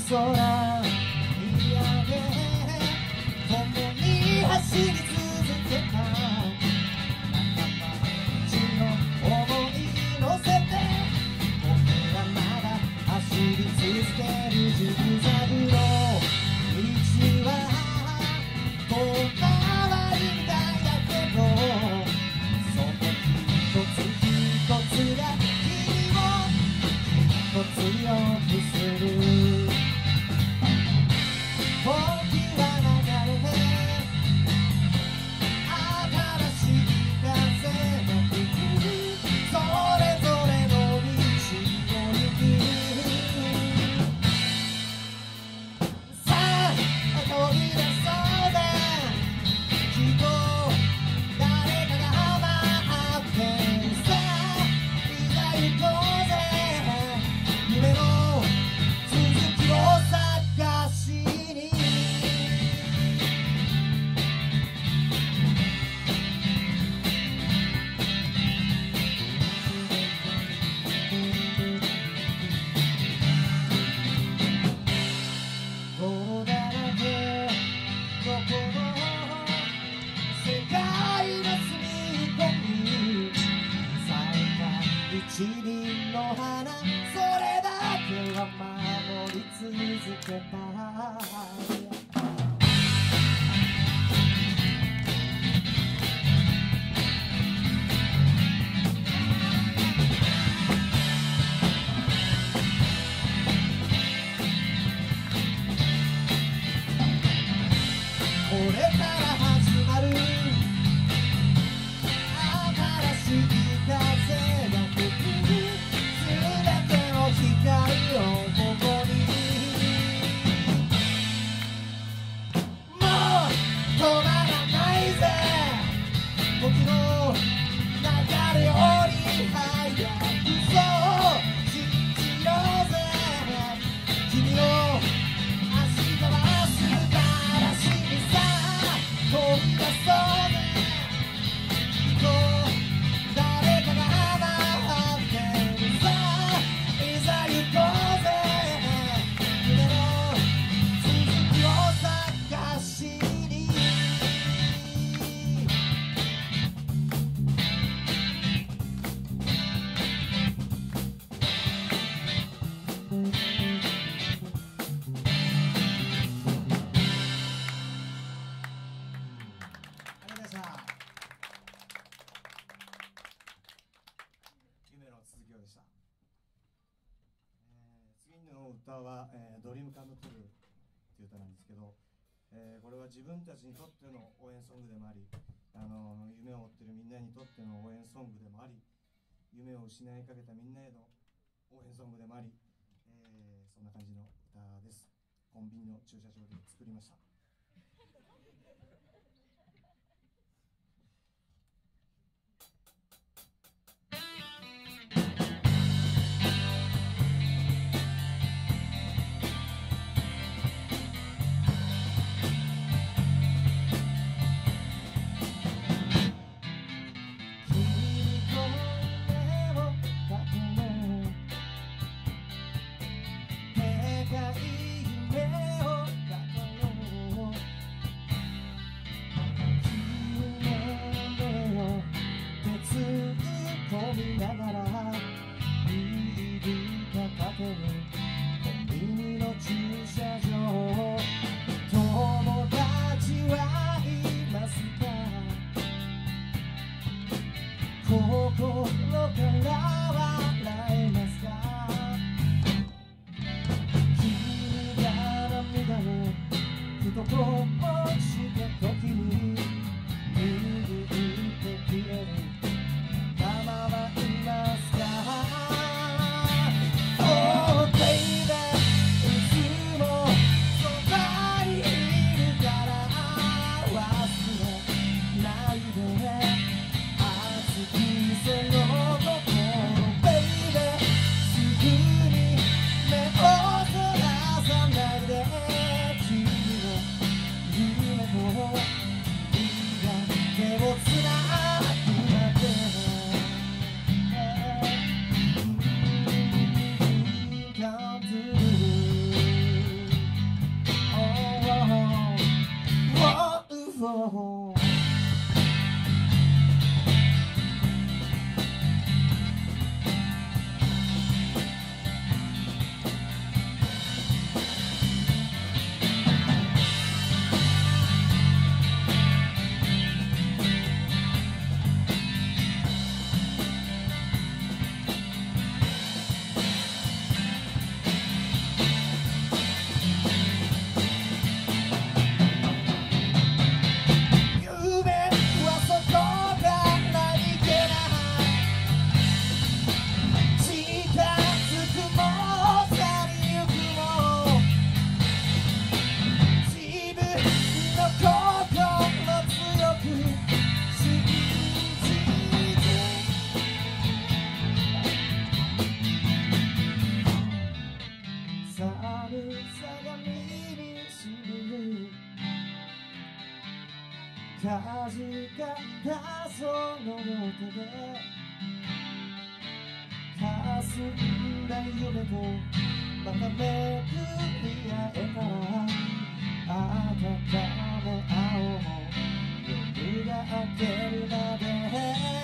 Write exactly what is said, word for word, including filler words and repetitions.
空見上げ共に走り続けた仲間たちの想い乗せて僕らまだ走り続けるジグザグの道はこんな悪いんだけどその一つ一つが君を一つ強くする時は流れて新しい風が吹くそれぞれの道を行くさあ飛び出そうだきっと誰かが待ってるさあいざ行こうぜ夢の続きを探しに泥だらけどこの世界の隅っこに咲いた一輪の花それだけは守り続けたこれから始まる新しい風が吹くすべての光をここにもう止まらないぜ時の流れより速くそう信じようぜ君の足飛ばす嵐にさ飛び出そうぜきっと誰かが待ってるさいざ行こうぜ夢の続きを探しにありがとうございました夢の続きをでした、えー、次の歌は、えー、ドリームカムトゥルーという歌なんですけど、えー、これは自分たちにとっての応援ソングでもあり、あのー、夢を追ってるみんなにとっての応援ソングでもあり、夢を失いかけたみんなへの応援ソングでもあり、えー、そんな感じの歌です。コンビニの駐車場で作りました。でかい夢を抱えかじかったその手で霞んだ夢とまためくり合えたらあたため合おう夜が明けるまで